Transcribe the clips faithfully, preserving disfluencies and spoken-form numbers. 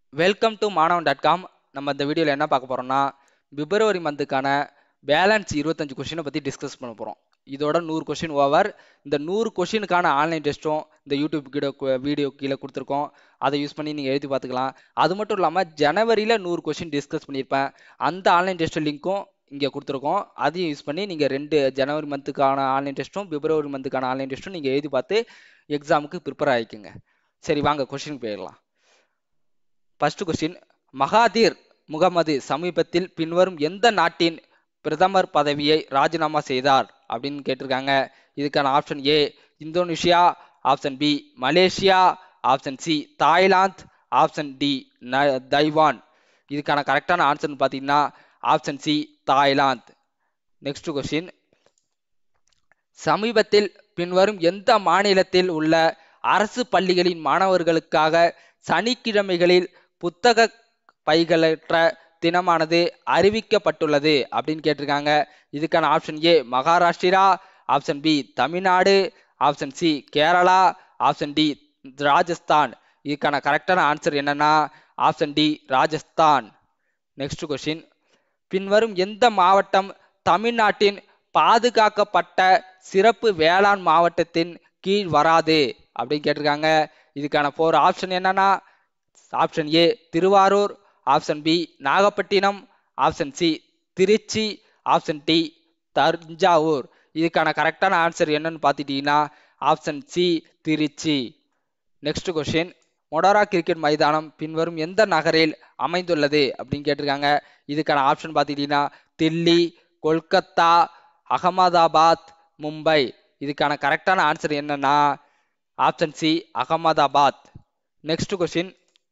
Welcome to Manavan dot com. நம்ம இந்த வீடியோவில் என்ன பார்க்க போகிறோம்னா, பிப்ரவரி மந்த்துக்கான பேலன்ஸ் இருபத்தஞ்சு கொஷினை பற்றி டிஸ்கஸ் பண்ண போகிறோம். இதோட நூறு கொஷின் ஓவர். இந்த நூறு கொஷினுக்கான ஆன்லைன் டெஸ்ட்டும் இந்த யூடியூப் கீழே வீடியோ கீழே கொடுத்துருக்கோம். அதை யூஸ் பண்ணி நீங்கள் எழுதி பார்த்துக்கலாம். அது மட்டும் இல்லாமல் ஜனவரியில் நூறு கொஷின் டிஸ்கஸ் பண்ணியிருப்பேன். அந்த ஆன்லைன் டெஸ்ட் லிங்க்கும் இங்கே கொடுத்துருக்கோம். அதையும் யூஸ் பண்ணி நீங்கள் ரெண்டு ஜனவரி மந்த்துக்கான ஆன்லைன் டெஸ்ட்டும் பிப்ரவரி மந்த்துக்கான ஆன்லைன் டெஸ்ட்டும் நீங்கள் எழுதி பார்த்து எக்ஸாமுக்கு ப்ரிப்பேர் ஆகிக்குங்க. சரி, வாங்க கொஷினுக்கு போயிடலாம். ஃபர்ஸ்ட் கொஸ்டின், மகாதீர் முகமது சமீபத்தில் பின்வரும் எந்த நாட்டின் பிரதமர் பதவியை ராஜினாமா செய்தார் அப்படின்னு கேட்டிருக்காங்க. இதுக்கான option A Indonesia, option B Malaysia, option C Thailand, option D Taiwan. இதுக்கான கரெக்டான ஆன்சர் பார்த்தீங்கன்னா option C Thailand. Next question, சமீபத்தில் பின்வரும் எந்த மாநிலத்தில் உள்ள அரசு பள்ளிகளின் மாணவர்களுக்காக சனிக்கிழமைகளில் புத்தக பைகளற்ற தினமானது அறிவிக்கப்பட்டுள்ளது அப்படின்னு கேட்டிருக்காங்க. இதுக்கான option A Maharashtra, option B Tamil Nadu, option C Kerala, option D Rajasthan. இதுக்கான கரெக்டான ஆன்சர் என்னன்னா option D Rajasthan. Next question, பின்வரும் எந்த மாவட்டம் தமிழ்நாட்டின் பாதுகாக்கப்பட்ட சிறப்பு வேளாண் மாவட்டத்தின் கீழ் வராது அப்படின்னு கேட்டிருக்காங்க. இதுக்கான போர் ஆப்ஷன் என்னன்னா option A Thiruvarur, option B Nagapattinam, option C Tiruchi, option D Thanjavur. இதுக்கான கரெக்டான ஆன்சர் என்னன்னு பார்த்துட்டீங்கன்னா option C Tiruchi. Next question, Motera cricket மைதானம் பின்வரும் எந்த நகரில் அமைந்துள்ளது அப்படின்னு கேட்டிருக்காங்க. இதுக்கான ஆப்ஷன் பார்த்துட்டீங்கன்னா தில்லி, கொல்கத்தா, அகமதாபாத், மும்பை. இதுக்கான கரெக்டான ஆன்சர் என்னன்னா option C Ahmedabad. Next question,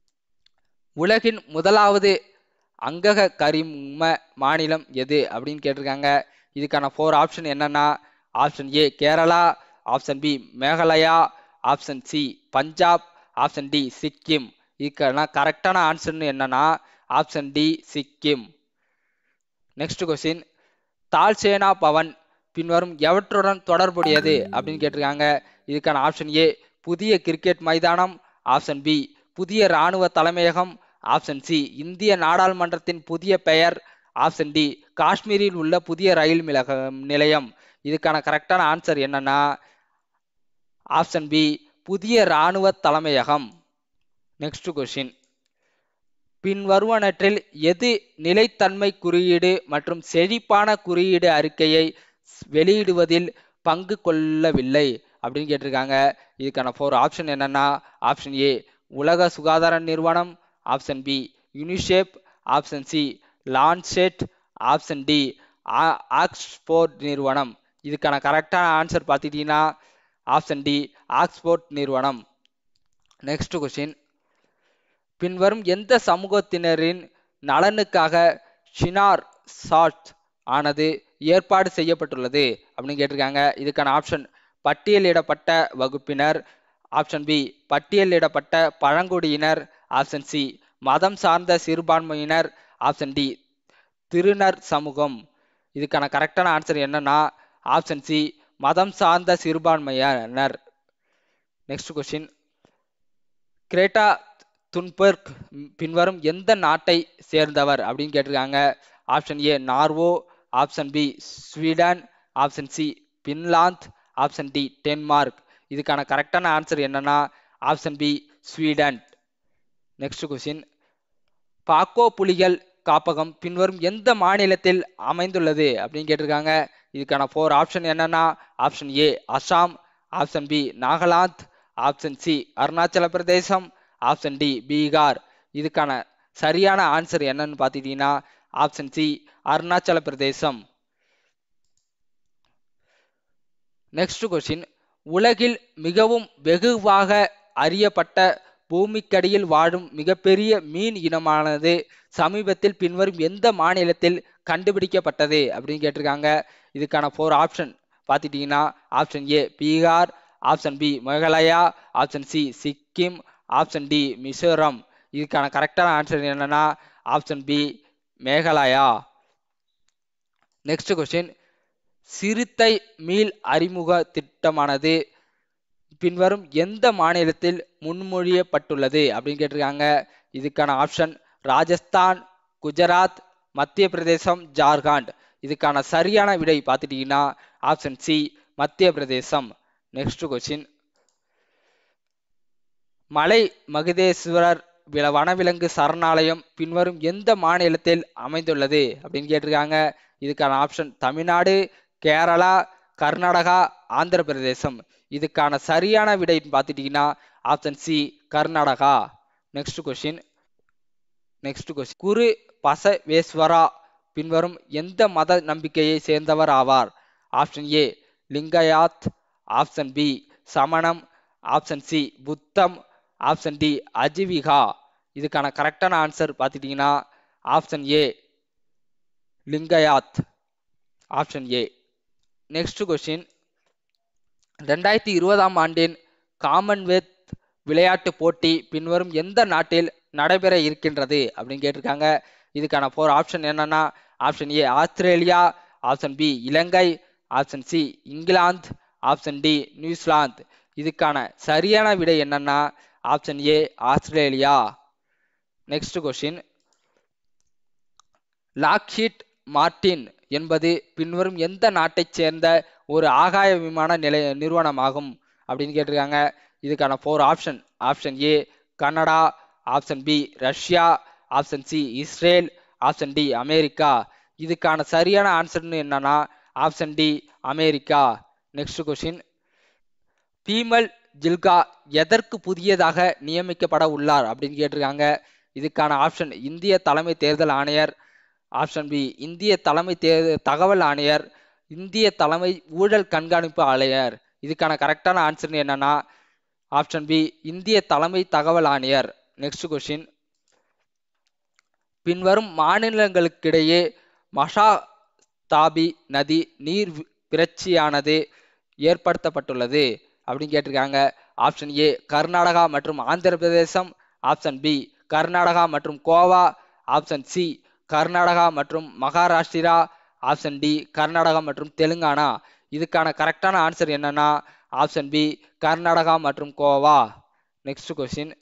உலகின் முதலாவது அங்கக கரிம மாநிலம் எது அப்படின்னு கேட்டிருக்காங்க. இதுக்கான ஃபோர் ஆப்ஷன் என்னன்னா option A Kerala, option B Meghalaya, option C Punjab, option D Sikkim. இதுக்கான கரெக்டான ஆன்சர் என்னன்னா option D Sikkim. Next question, தால்சேனா பவன் பின்வரும் எவற்றுடன் தொடர்புடையது அப்படின்னு கேட்டிருக்காங்க. இதுக்கான ஆப்ஷன் ஏ புதிய கிரிக்கெட் மைதானம், ஆப்ஷன் பி புதிய இராணுவ தலைமையகம், ஆப்ஷன் சி இந்திய நாடாளுமன்றத்தின் புதிய பெயர், ஆப்ஷன் டி காஷ்மீரில் உள்ள புதிய ரயில் நிலையம். இதுக்கான கரெக்டான ஆன்சர் என்னன்னா ஆப்ஷன் பி புதிய இராணுவ தலைமையகம். நெக்ஸ்ட் கொஸ்டின், பின்வருவனற்றில் எது நிலைத்தன்மை குறியீடு மற்றும் செழிப்பான குறியீடு அறிக்கையை வெளியிடுவதில் பங்கு கொள்ளவில்லை அப்படின்னு கேட்டிருக்காங்க. இதுக்கான ஃபோர் ஆப்ஷன் என்னன்னா ஆப்ஷன் ஏ உலக சுகாதார நிறுவனம், option B UNICEF, option C Lancet, option D Oxford நிறுவனம். இதுக்கான கரெக்டான ஆன்சர் பார்த்துட்டீங்கன்னா ஆப்ஷன் டி ஆக்ஸ்போர்ட் நிறுவனம். நெக்ஸ்ட் கொஸ்டின், பின்வரும் எந்த சமூகத்தினரின் நலனுக்காக ஷினார் சாட் ஆனது ஏற்பாடு செய்யப்பட்டுள்ளது அப்படின்னு கேட்டிருக்காங்க. இதுக்கான ஆப்ஷன் பட்டியலிடப்பட்ட வகுப்பினர், ஆப்ஷன் பி பட்டியலிடப்பட்ட பழங்குடியினர், ஆப்ஷன் சி மதம் சார்ந்த சிறுபான்மையினர், ஆப்ஷன் டி திருநர் சமூகம். இதுக்கான கரெக்டான ஆன்சர் என்னன்னா ஆப்ஷன் சி மதம் சார்ந்த சிறுபான்மையினர். நெக்ஸ்ட் கொஸ்டின், கிரேட்டா துன்பர்க் பின்வரும் எந்த நாட்டை சேர்ந்தவர் அப்படின்னு கேட்டிருக்காங்க. Option A Norway, option B Sweden, option C Finland, option D Denmark. இதுக்கான கரெக்டான ஆன்சர் என்னன்னா option B Sweden. Next question, Pakke புலிகள் காப்பகம் பின்வரும் எந்த மாநிலத்தில் அமைந்துள்ளது அப்படின்னு கேட்டிருக்காங்க. இதுக்கான ஃபோர் ஆப்ஷன் என்னன்னா option A Assam, option B Nagaland, option C Arunachal Pradesh, option D Bihar. இதுக்கான சரியான ஆன்சர் என்னன்னு பார்த்துட்டீங்கன்னா ஆப்ஷன் சி அருணாச்சல பிரதேசம். நெக்ஸ்ட் கொஸ்டின், உலகில் மிகவும் வெகுவாக அறியப்பட்ட பூமிக்கடியில் வாழும் மிகப்பெரிய மீன் இனமானது சமீபத்தில் பின்வரும் எந்த மாநிலத்தில் கண்டுபிடிக்கப்பட்டது அப்படின்னு கேட்டிருக்காங்க. இதுக்கான ஃபோர் ஆப்ஷன் பார்த்துட்டீங்கன்னா option A Bihar, option B Meghalaya, option C Sikkim, option D Mizoram. இதுக்கான கரெக்டான ஆன்சர் என்னன்னா option B Meghalaya. Next question, சிறுத்தை மீள் அறிமுக திட்டமானது பின்வரும் எந்த மாநிலத்தில் முன்மொழியப்பட்டுள்ளது அப்படின்னு கேட்டிருக்காங்க. இதுக்கான ஆப்ஷன் ராஜஸ்தான், குஜராத், மத்திய பிரதேசம், ஜார்க்கண்ட். இதுக்கான சரியான விடை பார்த்துட்டீங்கன்னா ஆப்ஷன் சி மத்திய பிரதேசம். நெக்ஸ்ட் கொஸ்டின், மலை மகுதேஸ்வரர் வனவிலங்கு சரணாலயம் பின்வரும் எந்த மாநிலத்தில் அமைந்துள்ளது அப்படின்னு கேட்டிருக்காங்க. இதுக்கான ஆப்ஷன் தமிழ்நாடு, கேரளா, கர்நாடகா, ஆந்திர பிரதேசம். இதுக்கான சரியான விடை பார்த்துட்டீங்கன்னா option C Karnataka. Next question next question Guru Basaveshwara பின்வரும் எந்த மத நம்பிக்கையை சேர்ந்தவர் ஆவார்? Option A Lingayat, option B சமணம், ஆப்ஷன் சி புத்தம், ஆப்ஷன் டி அஜிவிகா. இதுக்கான கரெக்டான ஆன்சர் பார்த்துட்டீங்கன்னா option A Lingayat, option A. Next question, ரெண்டாயிரத்தி இருபதாம் ஆண்டின் காமன்வெல்த் விளையாட்டு போட்டி பின்வரும் எந்த நாட்டில் நடைபெற இருக்கின்றது அப்படின்னு கேட்டிருக்காங்க. இதுக்கான போர் ஆப்ஷன் என்னன்னா option A Australia, option B Ilangai, option C England, option D New Zealand. இதுக்கான சரியான விடை என்னன்னா option A Australia. Next question, Lockheed Martin என்பது பின்வரும் எந்த நாட்டைச் சேர்ந்த ஒரு ஆகாய விமான நிலைய நிறுவனமாகும் அப்படின்னு கேட்டிருக்காங்க. இதுக்கான four option option A Canada, option B Russia, option C Israel, option D America. இதுக்கான சரியான ஆன்சர்னு என்னன்னா option D America. Next question, Bimal Julka எதற்கு புதியதாக நியமிக்கப்பட உள்ளார் அப்படின்னு கேட்டிருக்காங்க. இதுக்கான ஆப்ஷன் இந்திய தலைமை தேர்தல் ஆணையர், ஆப்ஷன் பி இந்திய தலைமை தேர்தல் தகவல் ஆணையர், இந்திய தலைமை ஊழல் கண்காணிப்பு ஆணையர். இதுக்கான கரெக்டான ஆன்சர் என்னன்னா ஆப்ஷன் பி இந்திய தலைமை தகவல் ஆணையர். நெக்ஸ்ட் கொஸ்டின், பின்வரும் மாநிலங்களுக்கிடையே மகாதாபி நதி நீர் பிரச்சியானது ஏற்படுத்தப்பட்டுள்ளது அப்படின்னு கேட்டிருக்காங்க. ஆப்ஷன் ஏ கர்நாடகா மற்றும் ஆந்திர பிரதேசம், ஆப்ஷன் பி கர்நாடகா மற்றும் கோவா, ஆப்ஷன் சி கர்நாடகா மற்றும் மகாராஷ்டிரா, ஆப்ஷன் டி கர்நாடகா மற்றும் தெலுங்கானா. இதுக்கான கரெக்டான ஆன்சர் என்னன்னா ஆப்ஷன் பி கர்நாடகா மற்றும் கோவா. நெக்ஸ்ட் கொஸ்டின்,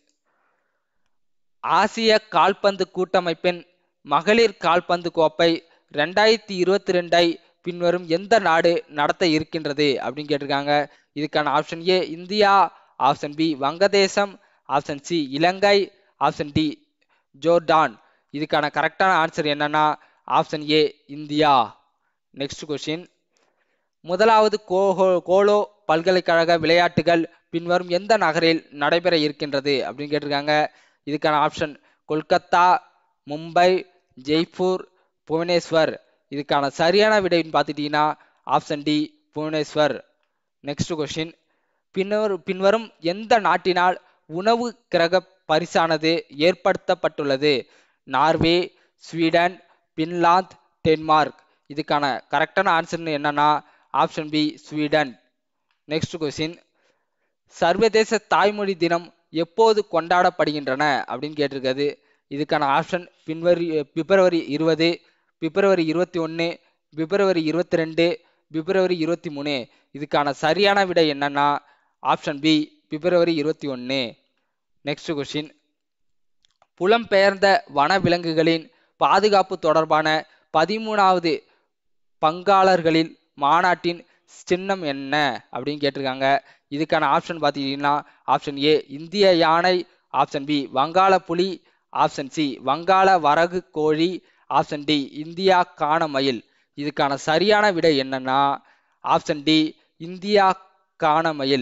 ஆசிய கால்பந்து கூட்டமைப்பின் மகளிர் கால்பந்து கோப்பை ரெண்டாயிரத்தி இருபத்தி ரெண்டை பின்வரும் எந்த நாடு நடத்த இருக்கின்றது அப்படின்னு கேட்டிருக்காங்க. இதுக்கான option A India, option B Vangadesam, option C Ilangai, option D Jordan. இதுக்கான கரெக்டான ஆன்சர் என்னன்னா option A India. Next question, முதலாவது கோலோ பல்கலைக்கழக விளையாட்டுகள் பின்வரும் எந்த நகரில் நடைபெற இருக்கின்றது அப்படின்னு கேட்டிருக்காங்க. இதுக்கான ஆப்ஷன் கொல்கத்தா, மும்பை, ஜெய்ப்பூர், புவனேஸ்வர். இதுக்கான சரியான விடைன்னு பார்த்துட்டீங்கன்னா option D Bhubaneswar. Next question, பின்வரும் பின்வரும் எந்த நாட்டினால் உணவு கிரக பரிசானது ஏற்படுத்தப்பட்டுள்ளது? Norway, Sweden, Finland, Denmark. இதுக்கான கரெக்டான ஆன்சர் என்னன்னா option B Sweden. Next question, சர்வதேச தாய்மொழி தினம் எப்போது கொண்டாடப்படுகின்றன அப்படின்னு கேட்டிருக்காது. இதுக்கான ஆப்ஷன் பின்வரி பிப்ரவரி இருபது, பிப்ரவரி இருபத்தி ஒன்று, பிப்ரவரி இருபத்தி ரெண்டு, பிப்ரவரி இருபத்தி மூணு. இதுக்கான சரியான விடை என்னன்னா ஆப்ஷன் பி பிப்ரவரி இருபத்தி ஒன்று. நெக்ஸ்ட் கொஸ்டின், புலம்பெயர்ந்த வனவிலங்குகளின் பாதுகாப்பு தொடர்பான பதிமூணாவது பங்காளர்களின் மாநாட்டின் சின்னம் என்ன அப்படின்னு கேட்டிருக்காங்க. இதுக்கான ஆப்ஷன் பார்த்தீங்கன்னா ஆப்ஷன் ஏ இந்திய யானை, ஆப்ஷன் பி வங்காள புலி, ஆப்ஷன் சி வங்காள வரகு கோழி, ஆப்ஷன் டி இந்தியா காண மயில். இதுக்கான சரியான விடை என்னன்னா ஆப்ஷன் டி இந்தியா காண மயில்.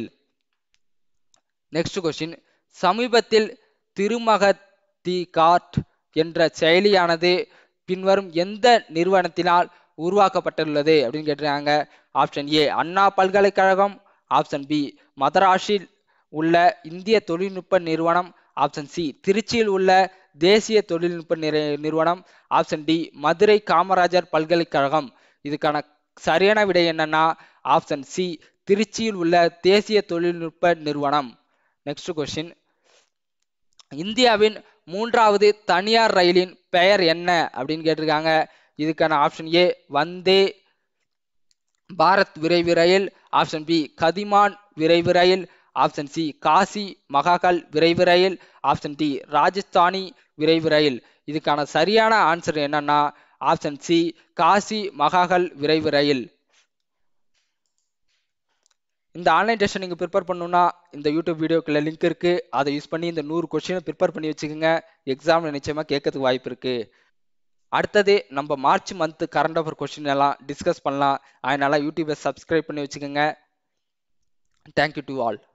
நெக்ஸ்ட் கொஸ்டின், சமீபத்தில் திருமகதி கார்ட் என்ற செயலியானது பின்வரும் எந்த நிறுவனத்தினால் உருவாக்கப்பட்டுள்ளது அப்படின்னு கேட்டிருக்காங்க. ஆப்ஷன் ஏ அண்ணா பல்கலைக்கழகம், ஆப்ஷன் பி மதராஸில் உள்ள இந்திய தொழில்நுட்ப நிறுவனம், ஆப்ஷன் சி திருச்சியில் உள்ள தேசிய தொழில்நுட்ப நிறுவனம், ஆப்ஷன் டி மதுரை காமராஜர் பல்கலைக்கழகம். இதுக்கான சரியான விடை என்னன்னா ஆப்ஷன் சி திருச்சியில் உள்ள தேசிய தொழில்நுட்ப நிறுவனம். நெக்ஸ்ட் கொஸ்டின், இந்தியாவின் மூன்றாவது தனியார் ரயிலின் பெயர் என்ன அப்படின்னு கேட்டிருக்காங்க. இதுக்கான ஆப்ஷன் ஏ வந்தே பாரத் விரைவு ரயில், ஆப்ஷன் பி கதிமான் விரைவு ரயில், ஆப்ஷன் சி காசி மகாகால் விரைவு ரயில், ஆப்ஷன் டி ராஜஸ்தானி விரைவு ரயில். இதுக்கான சரியான ஆன்சர் என்னன்னா ஆப்ஷன் சி காசி மகாகால் விரைவு ரயில். இந்த ஆன்லைன் டெஸ்ட் நீங்கள் ப்ரிப்பேர் பண்ணணும்னா இந்த யூடியூப் வீடியோக்குள்ள லிங்க் இருக்கு, அதை யூஸ் பண்ணி இந்த நூறு கொஸ்டினை ப்ரிப்பேர் பண்ணி வச்சுக்கோங்க. எக்ஸாம்ல நிச்சயமா கேட்கறதுக்கு வாய்ப்பு இருக்கு. அடுத்தது நம்ம March month current affair question எல்லாம் டிஸ்கஸ் பண்ணலாம். அதனால யூடியூபை சப்ஸ்கிரைப் பண்ணி வச்சுக்கோங்க. Thank you to all.